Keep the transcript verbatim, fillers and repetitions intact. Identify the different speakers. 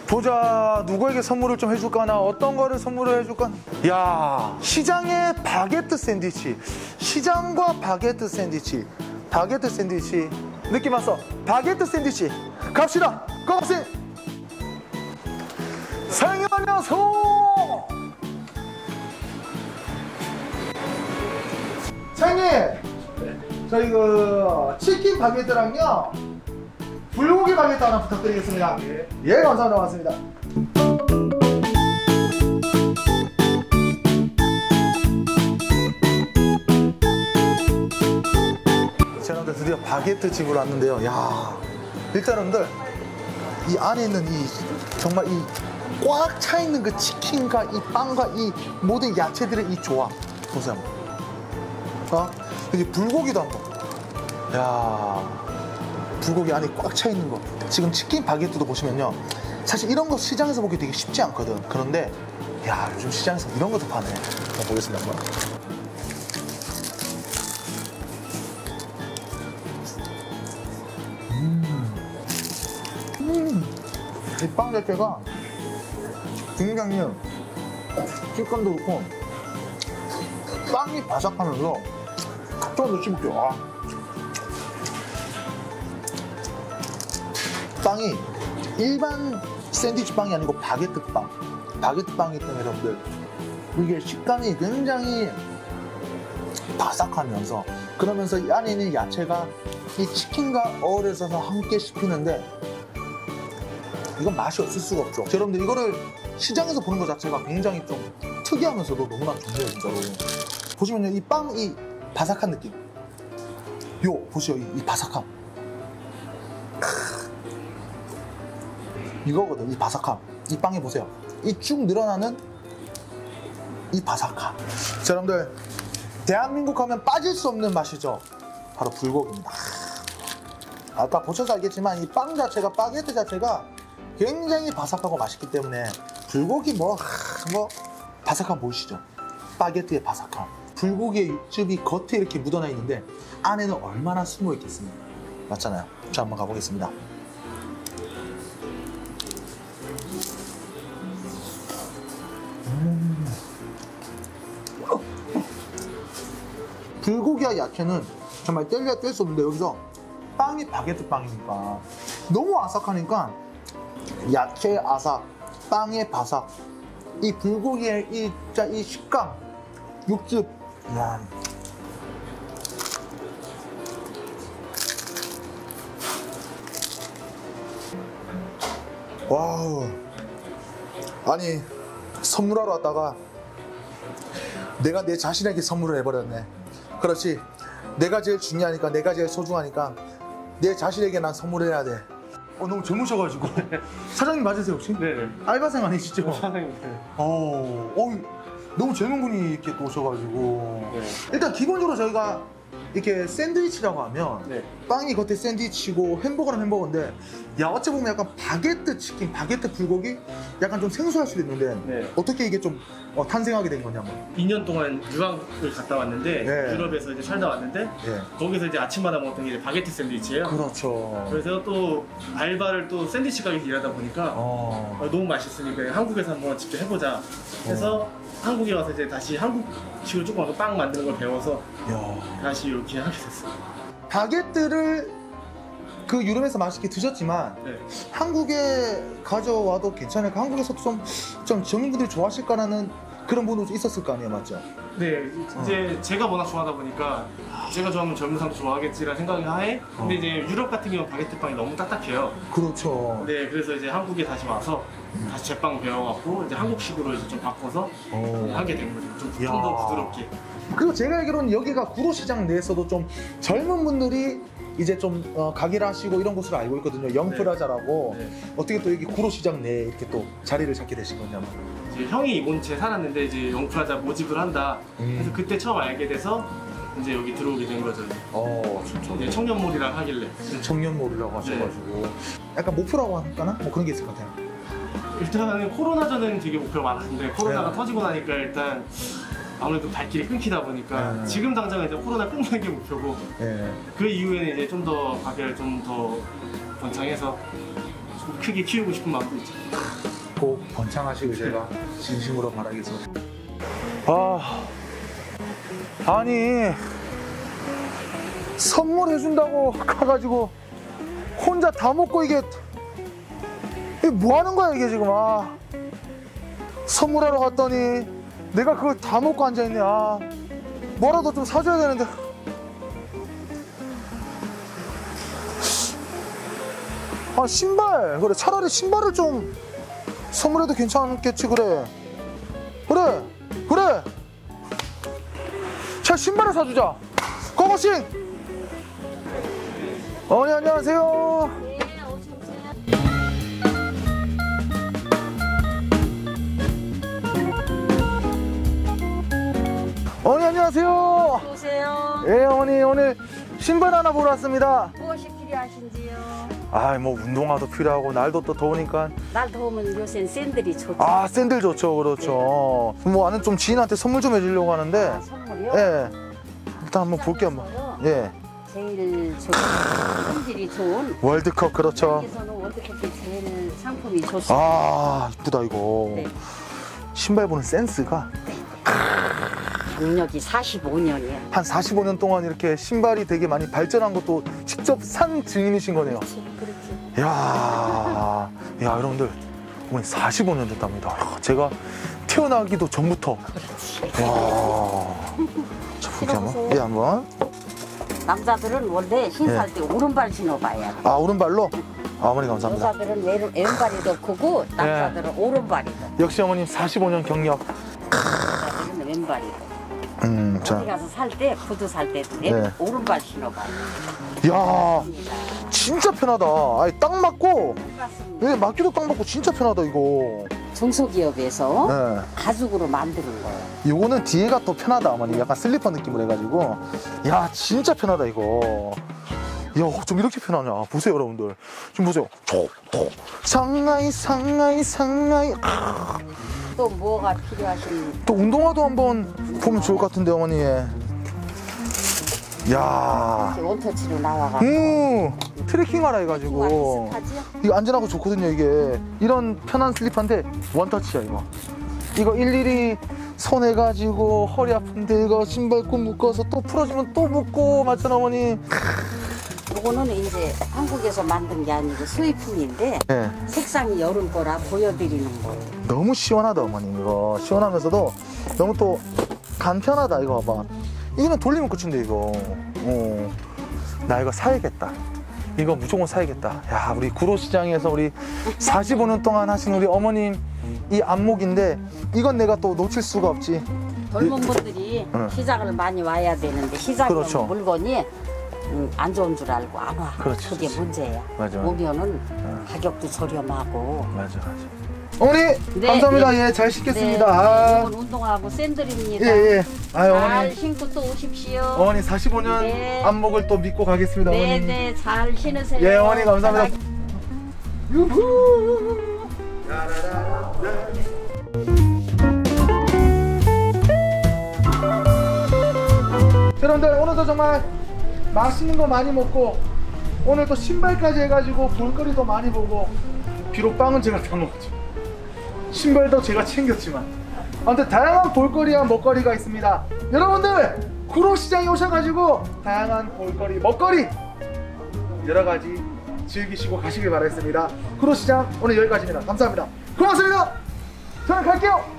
Speaker 1: 보자, 누구에게 선물을 좀 해줄까? 나 어떤 거를 선물을 해줄까? 야, 시장의 바게트 샌드위치. 시장과 바게트 샌드위치. 바게트 샌드위치. 느낌 왔어. 바게트 샌드위치. 갑시다. 고맙습니다. 사장님 안녕하세요. 사장님. 네. 저희 그 치킨 바게트랑요 불고기 바게트 하나 부탁드리겠습니다. 예, 예 감사합니다. 고맙습니다. 여러분들 드디어 바게트 집으로 왔는데요. 야, 일단 여러분들 이 안에 있는 이 정말 이 꽉 차 있는 그 치킨과 이 빵과 이 모든 야채들의 이 조합 보세요. 어? 여기 불고기도 한번. 야, 불고기 안에 꽉 차 있는 거. 지금 치킨 바게트도 보시면요, 사실 이런 거 시장에서 보기 되게 쉽지 않거든. 그런데 야, 요즘 시장에서 이런 것도 파네. 한번 보겠습니다. 한번. 음, 음, 이 빵 자체가 굉장히 식감도 그렇고 빵이 바삭하면서 좀 더 씹을게요. 아. 빵이 일반 샌드위치 빵이 아니고 바게트 빵. 바게트 빵이기 때문에 여러분들 이게 식감이 굉장히 바삭하면서, 그러면서 이 안에 있는 야채가 이 치킨과 어우러져서 함께 씹히는데 이건 맛이 없을 수가 없죠. 여러분들 이거를 시장에서 보는 것 자체가 굉장히 좀 특이하면서도 너무나 좋네요. 진짜로 보시면요, 이 빵 이 바삭한 느낌, 요 보시죠, 이, 이 바삭함. 크. 이거거든, 이 바삭함. 이 빵에 보세요, 이 쭉 늘어나는 이 바삭함. 자, 여러분들 대한민국 하면 빠질 수 없는 맛이죠. 바로 불고기입니다. 아까 보셔서 알겠지만 이 빵 자체가, 바게트 자체가 굉장히 바삭하고 맛있기 때문에 불고기 뭐, 뭐 바삭함 보이시죠? 바게트의 바삭함. 불고기의 육즙이 겉에 이렇게 묻어나 있는데 안에는 얼마나 숨어 있겠습니까? 맞잖아요. 자, 한번 가보겠습니다. 음. 불고기와 야채는 정말 뗄래야 뗄 수 없는데 여기서 빵이 바게트 빵이니까 너무 아삭하니까 야채의 아삭, 빵의 바삭, 이 불고기의 이, 자, 이 식감, 육즙. 야. 와우. 아니, 선물하러 왔다가 내가 내 자신에게 선물을 해버렸네. 그렇지, 내가 제일 중요하니까, 내가 제일 소중하니까 내 자신에게 난 선물해야 돼. 어, 너무 젊으셔가지고. 사장님 맞으세요 혹시?
Speaker 2: 네네.
Speaker 1: 알바생 아니시죠?
Speaker 2: 사장님.
Speaker 1: 어, 어, 너무 젊은 분이 이렇게 또 오셔가지고.
Speaker 2: 네.
Speaker 1: 일단 기본적으로 저희가 이렇게 샌드위치라고 하면
Speaker 2: 네.
Speaker 1: 빵이 겉에 샌드위치고 햄버거는 햄버거인데, 야, 어찌 보면 약간 바게트 치킨, 바게트 불고기? 약간 좀 생소할 수도 있는데
Speaker 2: 네.
Speaker 1: 어떻게 이게 좀 어, 탄생하게 된 거냐면,
Speaker 2: 이 년 동안 유학을 갔다 왔는데,
Speaker 1: 네.
Speaker 2: 유럽에서 이제 살다 왔는데,
Speaker 1: 예.
Speaker 2: 거기서 이제 아침마다 먹던 게 이제 바게트 샌드위치예요.
Speaker 1: 그렇죠.
Speaker 2: 그래서 또 알바를 또 샌드위치 가게에서 일하다 보니까
Speaker 1: 어.
Speaker 2: 어, 너무 맛있으니까 한국에서 한번 직접 해보자 해서
Speaker 1: 어.
Speaker 2: 한국에 와서 이제 다시 한국식으로 조금 빵 만드는 걸 배워서
Speaker 1: 야.
Speaker 2: 다시 이렇게 하게 됐어요.
Speaker 1: 바게트를 그 유럽에서 맛있게 드셨지만
Speaker 2: 네.
Speaker 1: 한국에 가져와도 괜찮을까? 한국에서도 좀, 좀 젊은분들이 좋아하실까라는 그런 분도 있었을 거 아니에요, 맞죠?
Speaker 2: 네, 이제 어. 제가 워낙 좋아하다 보니까 제가 좋아하면 젊은 사람도 좋아하겠지라는 생각이 하에, 근데 어. 이제 유럽 같은 경우는 바게트 빵이 너무 딱딱해요.
Speaker 1: 그렇죠.
Speaker 2: 네, 그래서 이제 한국에 다시 와서 음. 다시 제빵 배워갖고 이제 한국식으로 이제 좀 바꿔서 오. 하게 된 거죠. 좀 더 부드럽게.
Speaker 1: 그리고 제가 알기로는 여기가 구로시장 내에서도 좀 젊은 분들이 이제 좀 어, 가게를 하시고 이런 곳으로 알고 있거든요. 영프라자라고. 네. 네. 어떻게 또 여기 구로시장 내에 이렇게 또 자리를 잡게 되신 거냐면,
Speaker 2: 이제 형이 이본체 살았는데 이제 영프라자 모집을 한다. 음. 그래서 그때 처음 알게 돼서 이제 여기 들어오게 된 거죠.
Speaker 1: 어, 진짜.
Speaker 2: 이제 청년몰이랑 하길래.
Speaker 1: 청년몰이라고 하셔가지고. 네. 약간 목표라고 할까나? 뭐 그런 게 있을 것 같아요.
Speaker 2: 일단은 코로나 전에는 되게 목표가 많았는데 코로나가
Speaker 1: 네.
Speaker 2: 터지고 나니까 일단 아무래도 발길이 끊기다 보니까 네. 지금 당장은 이제 코로나 끝나는 게 목표고, 네. 그 이후에는 이제 좀 더 가게를 좀 더 번창해서 크게 키우고 싶은 마음도 있죠.
Speaker 1: 꼭 번창하시길 제가 진심으로 바라겠습니다. 아, 아니 선물해준다고 가가지고 혼자 다 먹고 이게 이게 뭐 하는 거야 이게 지금. 아, 선물하러 갔더니 내가 그걸 다 먹고 앉아있네. 아, 뭐라도 좀 사줘야 되는데. 아, 신발. 그래, 차라리 신발을 좀 선물해도 괜찮겠지. 그래 그래 그래 자, 신발을 사주자. 고고싱. 어머니 안녕하세요.
Speaker 3: 네, 오십시오.
Speaker 1: 어머니 안녕하세요.
Speaker 3: 오세요.
Speaker 1: 예, 어머니 오늘 신발 하나 보러 왔습니다.
Speaker 3: 무엇이 필요하신지요?
Speaker 1: 아, 뭐 운동화도 필요하고 날도 또 더우니까.
Speaker 3: 날 더우면 요새는 샌들이 좋죠.
Speaker 1: 아, 샌들 좋죠. 그렇죠. 뭐 나는 좀 지인한테 선물 좀 해주려고 하는데.
Speaker 3: 아, 선물이요?
Speaker 1: 예, 일단 한번 볼게요. 한번. 예,
Speaker 3: 제일 좋은 품질이 좋은
Speaker 1: 월드컵. 그렇죠.
Speaker 3: 여기서는 월드컵이 제일 상품이 좋습니다.
Speaker 1: 아, 이쁘다 이거.
Speaker 3: 네.
Speaker 1: 신발 보는 센스가
Speaker 3: 경력이 사십오 년이에요.
Speaker 1: 한 사십오 년 동안 이렇게 신발이 되게 많이 발전한 것도 직접 산 증인이신 거네요.
Speaker 3: 그렇지, 그렇지.
Speaker 1: 이야, 야, 여러분들, 어머니 사십오 년 됐답니다. 야, 제가 태어나기도 전부터.
Speaker 3: 그렇지.
Speaker 1: 와, 자, 볼게 한번.
Speaker 3: 신어보세요.
Speaker 1: 예, 한번.
Speaker 3: 남자들은 원래 신살 때 오른발 신어봐야 돼.
Speaker 1: 아, 오른발로. 아, 어머니 감사합니다.
Speaker 3: 여자들은 왼, 왼발이 더 크고 남자들은 오른발이 더.
Speaker 1: 역시 어머님 사십오 년 경력.
Speaker 3: 여자들은 왼발이 더.
Speaker 1: 음, 자,
Speaker 3: 어디 가서 살 때 구두 살 때
Speaker 1: 네.
Speaker 3: 오른발 신어봐야
Speaker 1: 야,
Speaker 3: 돼.
Speaker 1: 진짜 편하다. 아니, 딱 맞고.
Speaker 3: 반갑습니다.
Speaker 1: 예, 맞기도 딱 맞고 진짜 편하다 이거.
Speaker 3: 중소기업에서
Speaker 1: 네.
Speaker 3: 가죽으로 만드는 거예요.
Speaker 1: 요거는 뒤에가 더 편하다 어머니. 약간 슬리퍼 느낌으로 해가지고. 야, 진짜 편하다 이거. 야, 좀 이렇게 편하냐. 보세요 여러분들. 좀 보세요. 톡, 톡. 상하이 상하이 상하이. 아,
Speaker 3: 또 뭐가 필요하신?
Speaker 1: 또 운동화도 한번 보면 좋을 것 같은데 어머니. 야,
Speaker 3: 원터치로 나와가지고
Speaker 1: 음, 트레킹 하라 해가지고.
Speaker 3: 비슷하지요?
Speaker 1: 이거 안전하고 좋거든요 이게. 이런 편한 슬리퍼인데 원터치야 이거. 이거 일일이 손 해가지고 허리 아픈데 이거 신발끈 묶어서 또 풀어주면 또 묶고. 맞잖아 어머니.
Speaker 3: 요거는 이제 한국에서 만든 게 아니고 수입품인데
Speaker 1: 네.
Speaker 3: 색상이 여름 거라 보여드리는 거예요. 너무
Speaker 1: 시원하다 어머니. 이거 시원하면서도 너무 또 간편하다. 이거 봐봐. 이거는 돌리면 끝인데 이거. 어. 나 이거 사야겠다. 이거 무조건 사야겠다. 야, 우리 구로시장에서 우리 사십오 년 동안 하신 우리 어머님 이 안목인데 이건 내가 또 놓칠 수가 없지.
Speaker 3: 젊은 분들이
Speaker 1: 응.
Speaker 3: 시장을 많이 와야 되는데 시장에
Speaker 1: 그렇죠.
Speaker 3: 물건이 음, 안 좋은 줄 알고 안 와.
Speaker 1: 그렇지,
Speaker 3: 그게
Speaker 1: 그렇지.
Speaker 3: 문제야.
Speaker 1: 맞아, 맞아.
Speaker 3: 오면은 가격도 저렴하고.
Speaker 1: 맞아 맞아. 어머니
Speaker 3: 네,
Speaker 1: 감사합니다.
Speaker 3: 네.
Speaker 1: 예, 잘 씻겠습니다.
Speaker 3: 네,
Speaker 1: 아,
Speaker 3: 이건 운동하고 샌들입니다.
Speaker 1: 예, 예. 아유,
Speaker 3: 잘
Speaker 1: 어머니.
Speaker 3: 신고 또 오십시오.
Speaker 1: 어머니 사십오 년
Speaker 3: 네.
Speaker 1: 안목을 또 믿고 가겠습니다.
Speaker 3: 네,
Speaker 1: 어머니.
Speaker 3: 네, 잘 신으세요.
Speaker 1: 예, 어머니 감사합니다. 유후. 여러분들 오늘도 정말 맛있는 거 많이 먹고 오늘 또 신발까지 해가지고 볼거리도 많이 보고, 비록 빵은 제가 다 먹었죠. 신발도 제가 챙겼지만 아무튼 다양한 볼거리와 먹거리가 있습니다. 여러분들 구로시장에 오셔가지고 다양한 볼거리 먹거리 여러가지 즐기시고 가시길 바라겠습니다. 구로시장 오늘 여기까지입니다. 감사합니다. 고맙습니다. 저는 갈게요.